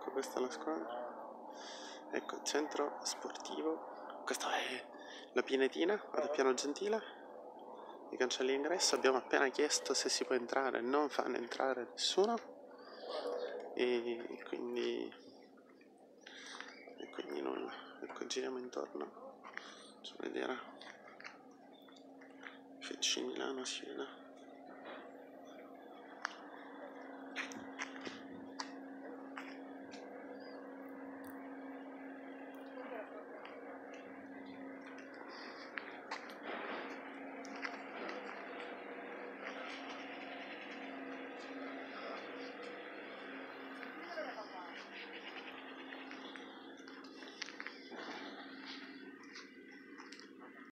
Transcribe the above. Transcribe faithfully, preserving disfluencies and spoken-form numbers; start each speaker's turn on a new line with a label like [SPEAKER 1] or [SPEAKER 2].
[SPEAKER 1] Ecco, questa è la squadra. Ecco il centro sportivo. Questa è la Pinetina ad Appiano Gentile. I cancelli d'ingresso. Abbiamo appena chiesto se si può entrare, non fanno entrare nessuno. E quindi e quindi nulla. Ecco, giriamo intorno. Faccio vedere. F C Milano, Siena.